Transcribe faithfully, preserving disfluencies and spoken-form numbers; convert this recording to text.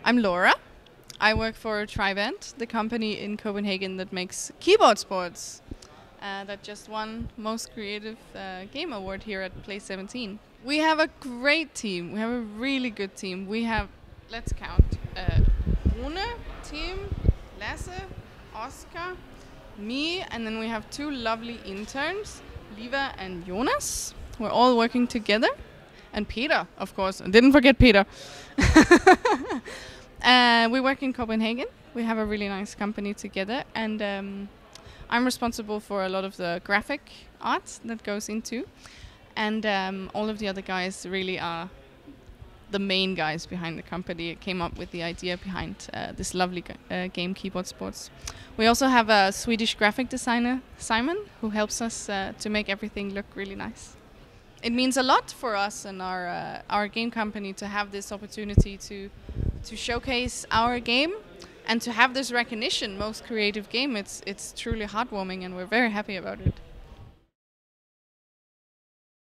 I'm Laura. I work for Trivent, the company in Copenhagen that makes keyboard sports. Uh, that just won Most Creative uh, Game Award here at Play seventeen. We have a great team. We have a really good team. We have, let's count, uh, Rune, Tim, Lasse, Oscar, me, and then we have two lovely interns, Liva and Jonas. We're all working together. And Peter, of course. I didn't forget Peter. uh, we work in Copenhagen. We have a really nice company together. And um, I'm responsible for a lot of the graphic art that goes into. And um, all of the other guys really are the main guys behind the company. It came up with the idea behind uh, this lovely g uh, game, Keyboard Sports. We also have a Swedish graphic designer, Simon, who helps us uh, to make everything look really nice. It means a lot for us and our uh, our game company to have this opportunity to to showcase our game and to have this recognition, Most Creative Game. It's it's truly heartwarming, and we're very happy about it.